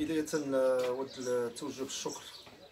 بداية أود توجه بالشكر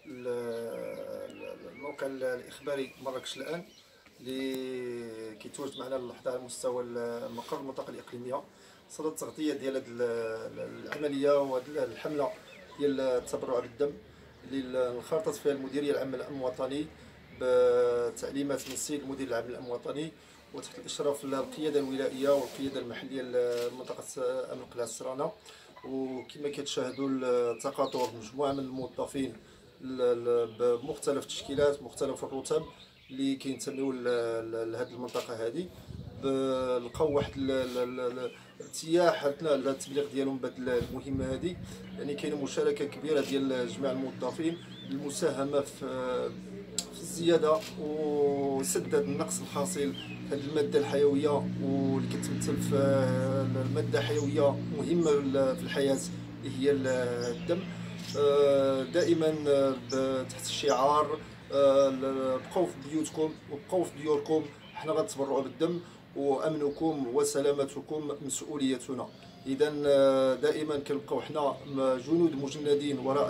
للموقع الإخباري مراكش الآن اللي كيتواجد معنا اللحظة على مستوى مقر المنطقة الإقليمية صدد التغطية ديال هذه العملية وهذه الحملة ديال التبرع بالدم اللي انخرطت فيها المديرية العامة للأمن الوطني بتعليمات من السيد المدير العام للأمن الوطني وتحت الإشراف القيادة الولائية والقيادة المحلية لمنطقة أمن قلعة السرانة. وكما كتشاهدوا التقاطر مجموعة من الموظفين بمختلف التشكيلات مختلف الرتب اللي كينتميو لهذه المنطقة هذه لقاو واحد الارتياح اثناء التبليغ ديالهم بهذه المهمة هذه. يعني كاينه مشاركة كبيرة ديال جميع الموظفين للمساهمة في الزيادة وسد النقص الحاصل في هذه المادة الحيوية واللي كتمثل في المادة حيوية مهمة في الحياة اللي هي الدم. دائما تحت الشعار بقوا في بيوتكم وبقوا في ديوركم، حنا غنتبرعوا بالدم وامنكم وسلامتكم مسؤوليتنا. اذا دائما كنبقاو حنا جنود مجندين وراء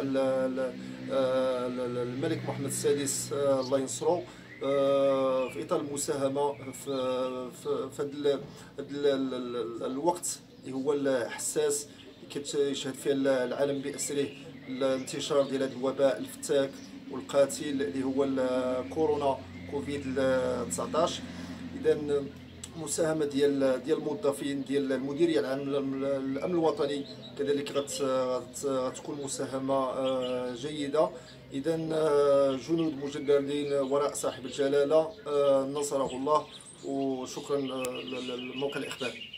الملك محمد السادس الله ينصرو في اطار المساهمه في هذا الوقت اللي هو الحساس اللي كيشهد فيه العالم باسره الانتشار ديال هذا الوباء الفتاك والقاتل اللي هو كورونا كوفيد 19. اذا مساهمه ديال الموظفين ديال المديريه العامه للامن الوطني كذلك غتكون مساهمه جيده. اذا جنود مجندين وراء صاحب الجلاله نصره الله، وشكرا للموقع الاخباري.